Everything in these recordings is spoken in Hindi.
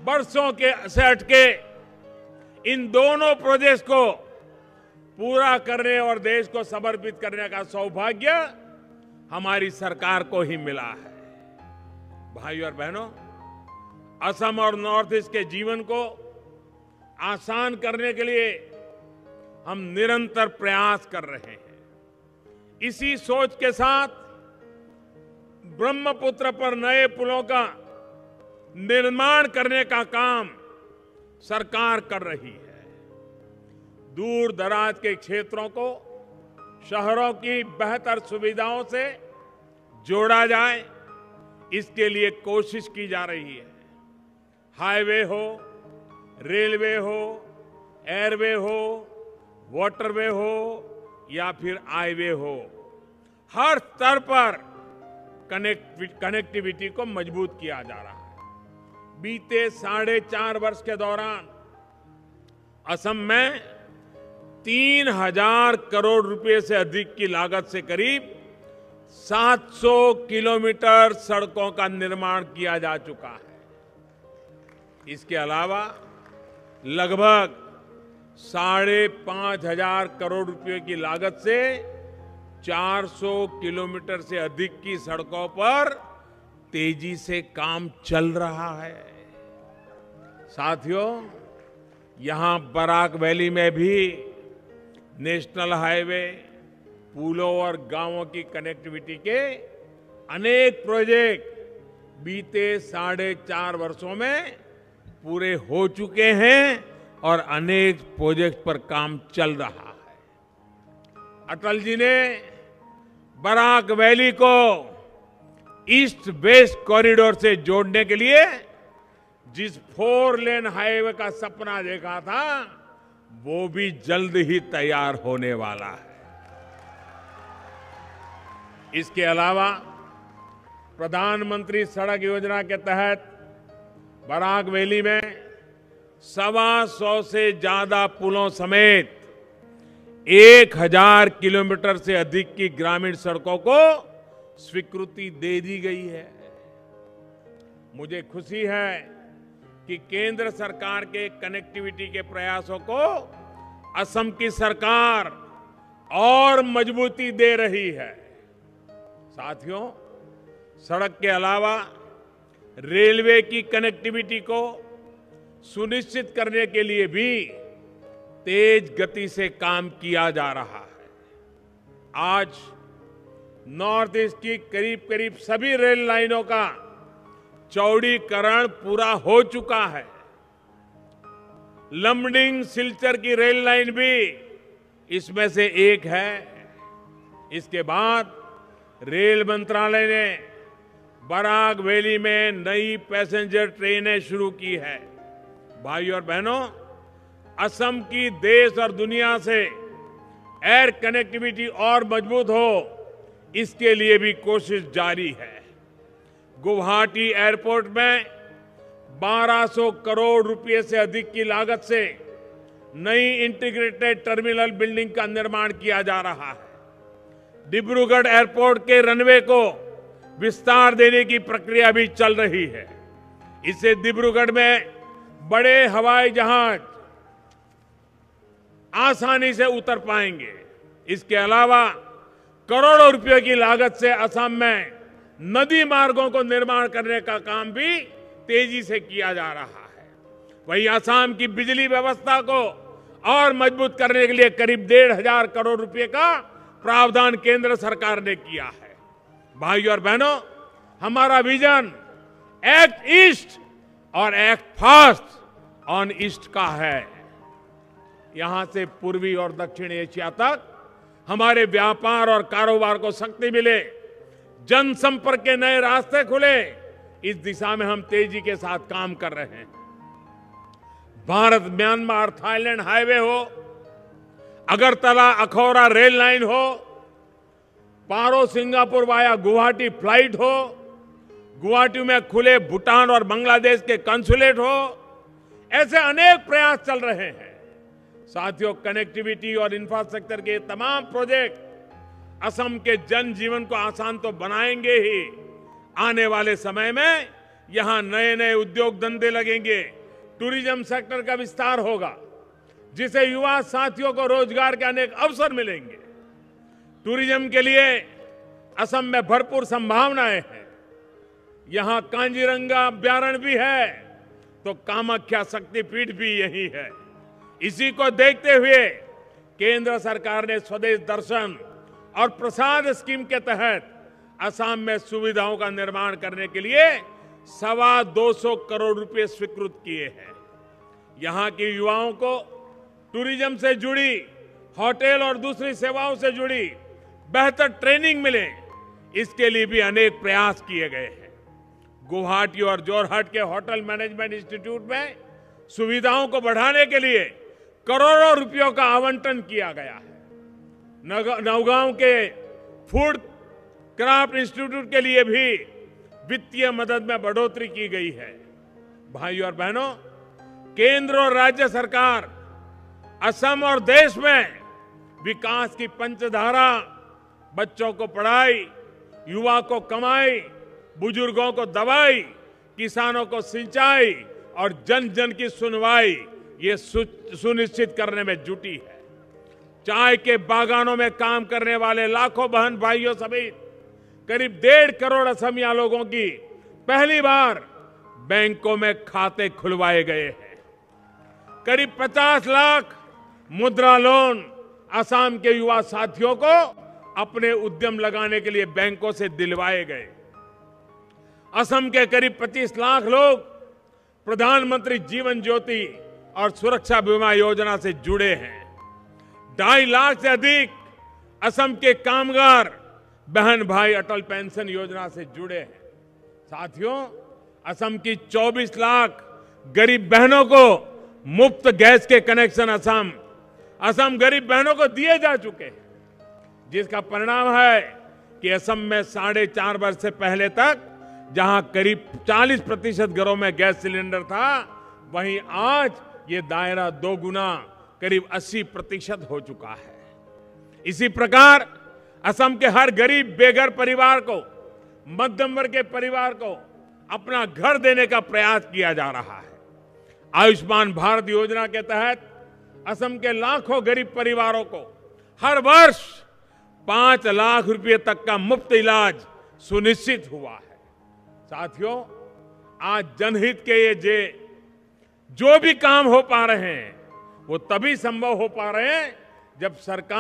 बरसों से अटके इन दोनों प्रोजेक्ट्स को पूरा करने और देश को समर्पित करने का सौभाग्य हमारी सरकार को ही मिला है। भाइयों और बहनों, असम और नॉर्थ ईस्ट के जीवन को आसान करने के लिए हम निरंतर प्रयास कर रहे हैं। इसी सोच के साथ ब्रह्मपुत्र पर नए पुलों का निर्माण करने का काम सरकार कर रही है। दूर दराज के क्षेत्रों को शहरों की बेहतर सुविधाओं से जोड़ा जाए, इसके लिए कोशिश की जा रही है। हाईवे हो, रेलवे हो, एयरवे हो, वाटरवे हो या फिर आईवे हो, हर स्तर पर कनेक्टिविटी को मजबूत किया जा रहा है। बीते 4.5 वर्ष के दौरान असम में 3,000 करोड़ रुपए से अधिक की लागत से करीब 700 किलोमीटर सड़कों का निर्माण किया जा चुका है। इसके अलावा लगभग 5,500 करोड़ रुपए की लागत से 400 किलोमीटर से अधिक की सड़कों पर तेजी से काम चल रहा है। साथियों, यहां बराक वैली में भी नेशनल हाईवे, पुलों और गांवों की कनेक्टिविटी के अनेक प्रोजेक्ट बीते 4.5 वर्षों में पूरे हो चुके हैं और अनेक प्रोजेक्ट पर काम चल रहा है। अटल जी ने बराक वैली को ईस्ट वेस्ट कॉरिडोर से जोड़ने के लिए जिस 4 लेन हाईवे का सपना देखा था, वो भी जल्द ही तैयार होने वाला है। इसके अलावा प्रधानमंत्री सड़क योजना के तहत बराक वैली में 125 से ज्यादा पुलों समेत 1,000 किलोमीटर से अधिक की ग्रामीण सड़कों को स्वीकृति दे दी गई है। मुझे खुशी है कि केंद्र सरकार के कनेक्टिविटी के प्रयासों को असम की सरकार और मजबूती दे रही है। साथियों, सड़क के अलावा रेलवे की कनेक्टिविटी को सुनिश्चित करने के लिए भी तेज गति से काम किया जा रहा है। आज नॉर्थ ईस्ट की करीब करीब सभी रेल लाइनों का चौड़ीकरण पूरा हो चुका है। लमडिंग सिलचर की रेल लाइन भी इसमें से एक है। इसके बाद रेल मंत्रालय ने बराक वैली में नई पैसेंजर ट्रेनें शुरू की है। भाइयों और बहनों, असम की देश और दुनिया से एयर कनेक्टिविटी और मजबूत हो, इसके लिए भी कोशिश जारी है। गुवाहाटी एयरपोर्ट में 1200 करोड़ रुपए से अधिक की लागत से नई इंटीग्रेटेड टर्मिनल बिल्डिंग का निर्माण किया जा रहा है। डिब्रूगढ़ एयरपोर्ट के रनवे को विस्तार देने की प्रक्रिया भी चल रही है। इससे डिब्रूगढ़ में बड़े हवाई जहाज आसानी से उतर पाएंगे। इसके अलावा करोड़ों रुपयों की लागत से असम में नदी मार्गों को निर्माण करने का काम भी तेजी से किया जा रहा है। वहीं असम की बिजली व्यवस्था को और मजबूत करने के लिए करीब 1,500 करोड़ रुपए का प्रावधान केंद्र सरकार ने किया है। भाइयों और बहनों, हमारा विजन एक्ट ईस्ट और एक्ट फास्ट ऑन ईस्ट का है। यहां से पूर्वी और दक्षिण एशिया तक हमारे व्यापार और कारोबार को शक्ति मिले, जनसंपर्क के नए रास्ते खुले, इस दिशा में हम तेजी के साथ काम कर रहे हैं। भारत म्यांमार थाईलैंड हाईवे हो, अगरतला अखौरा रेल लाइन हो, Paro Singapore via Guwahati flight हो, गुवाहाटी में खुले भूटान और बांग्लादेश के कंसुलेट हो, ऐसे अनेक प्रयास चल रहे हैं। साथियों, कनेक्टिविटी और इंफ्रास्ट्रक्चर के तमाम प्रोजेक्ट असम के जनजीवन को आसान तो बनाएंगे ही, आने वाले समय में यहां नए नए उद्योग धंधे लगेंगे, टूरिज्म सेक्टर का विस्तार होगा, जिससे युवा साथियों को रोजगार के अनेक अवसर मिलेंगे। टूरिज्म के लिए असम में भरपूर संभावनाएं हैं। यहां कांजीरंगा अभ्यारण्य भी है, तो कामाख्या शक्तिपीठ भी यही है। इसी को देखते हुए केंद्र सरकार ने स्वदेश दर्शन और प्रसाद स्कीम के तहत असम में सुविधाओं का निर्माण करने के लिए 225 करोड़ रुपए स्वीकृत किए हैं। यहां के युवाओं को टूरिज्म से जुड़ी, होटल और दूसरी सेवाओं से जुड़ी बेहतर ट्रेनिंग मिले, इसके लिए भी अनेक प्रयास किए गए हैं। गुवाहाटी और जोरहाट के होटल मैनेजमेंट इंस्टीट्यूट में सुविधाओं को बढ़ाने के लिए करोड़ों रुपयों का आवंटन किया गया है। नौगांव के फूड क्राफ्ट इंस्टीट्यूट के लिए भी वित्तीय मदद में बढ़ोतरी की गई है। भाइयों और बहनों, केंद्र और राज्य सरकार असम और देश में विकास की पंचधारा, बच्चों को पढ़ाई, युवा को कमाई, बुजुर्गों को दवाई, किसानों को सिंचाई और जन जन की सुनवाई, ये सुनिश्चित करने में जुटी है। चाय के बागानों में काम करने वाले लाखों बहन भाइयों समेत करीब 1.5 करोड़ असमिया लोगों की पहली बार बैंकों में खाते खुलवाए गए हैं। करीब 50 लाख मुद्रा लोन असम के युवा साथियों को अपने उद्यम लगाने के लिए बैंकों से दिलवाए गए। असम के करीब 25 लाख लोग प्रधानमंत्री जीवन ज्योति और सुरक्षा बीमा योजना से जुड़े हैं। 2.5 लाख से अधिक असम के कामगार बहन भाई अटल पेंशन योजना से जुड़े हैं। साथियों, असम की 24 लाख गरीब बहनों को मुफ्त गैस के कनेक्शन असम गरीब बहनों को दिए जा चुके हैं, जिसका परिणाम है कि असम में 4.5 वर्ष से पहले तक जहां करीब 40% घरों में गैस सिलेंडर था, वहीं आज ये दायरा 2 गुना करीब 80% हो चुका है। इसी प्रकार असम के हर गरीब बेघर परिवार को, मध्यम वर्ग के परिवार को अपना घर देने का प्रयास किया जा रहा है। आयुष्मान भारत योजना के तहत असम के लाखों गरीब परिवारों को हर वर्ष 5 लाख रुपए तक का मुफ्त इलाज सुनिश्चित हुआ है। साथियों, आज जनहित के ये जो भी काम हो पा रहे हैं, वो तभी संभव हो पा रहे हैं जब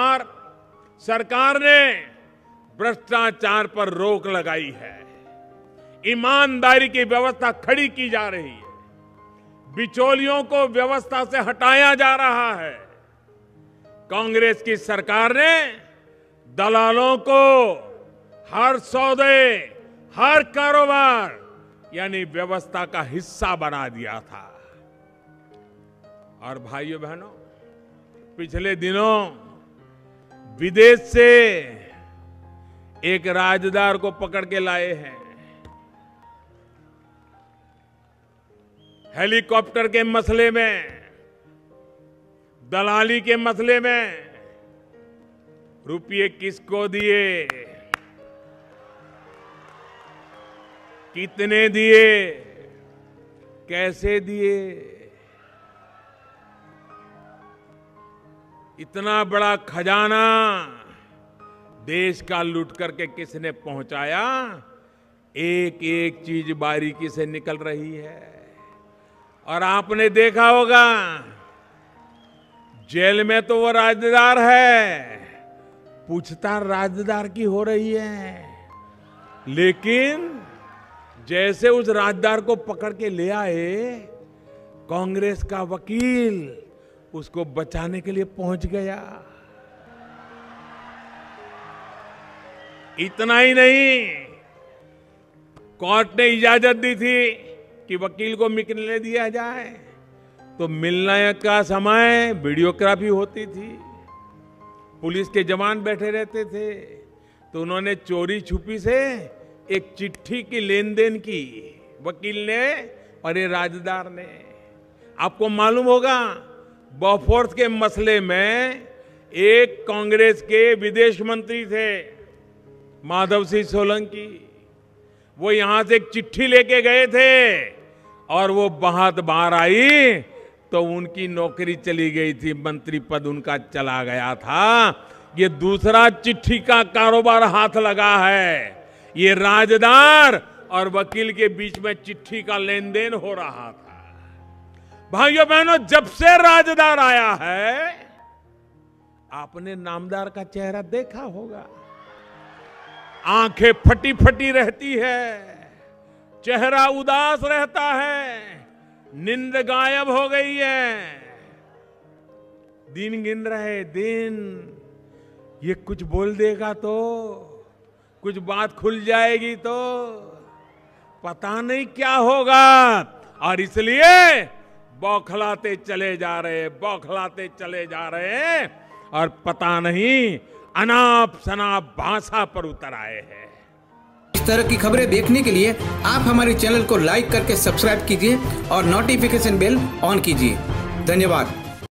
सरकार ने भ्रष्टाचार पर रोक लगाई है, ईमानदारी की व्यवस्था खड़ी की जा रही है, बिचौलियों को व्यवस्था से हटाया जा रहा है। कांग्रेस की सरकार ने दलालों को हर सौदे, हर कारोबार यानी व्यवस्था का हिस्सा बना दिया था। और भाइयों बहनों, पिछले दिनों विदेश से एक राजदार को पकड़ के लाए हैं। हेलीकॉप्टर के मसले में, दलाली के मसले में रुपये किसको दिए, कितने दिए, कैसे दिए, इतना बड़ा खजाना देश का लूट करके किसने पहुंचाया, एक एक चीज बारीकी से निकल रही है। और आपने देखा होगा, जेल में तो वो राजदार है, पूछताछ राजदार की हो रही है, लेकिन जैसे उस राजदार को पकड़ के ले आए, कांग्रेस का वकील उसको बचाने के लिए पहुंच गया। इतना ही नहीं, कोर्ट ने इजाजत दी थी कि वकील को मिलने दिया जाए, तो मिलने का समय वीडियोग्राफी होती थी, पुलिस के जवान बैठे रहते थे, तो उन्होंने चोरी छुपी से एक चिट्ठी की लेन देन की, वकील ने और ये राजदार ने। आपको मालूम होगा, बोफोर्स के मसले में एक कांग्रेस के विदेश मंत्री थे, माधव सिंह सोलंकी, वो यहां से एक चिट्ठी लेके गए थे और वो बात बाहर आई तो उनकी नौकरी चली गई थी, मंत्री पद उनका चला गया था। ये दूसरा चिट्ठी का कारोबार हाथ लगा है। ये राजदार और वकील के बीच में चिट्ठी का लेन देन हो रहा था। भाइयों बहनों, जब से राजदार आया है, आपने नामदार का चेहरा देखा होगा। आंखें फटी फटी रहती है, चेहरा उदास रहता है, नींद गायब हो गई है। दिन गिन रहे दिन, ये कुछ बोल देगा तो, कुछ बात खुल जाएगी तो पता नहीं क्या होगा। और इसलिए बौखलाते चले जा रहे, बौखलाते चले जा रहे और पता नहीं अनाप शनाप भाषा पर उतर आए हैं। इस तरह की खबरें देखने के लिए आप हमारे चैनल को लाइक करके सब्सक्राइब कीजिए और नोटिफिकेशन बेल ऑन कीजिए। धन्यवाद।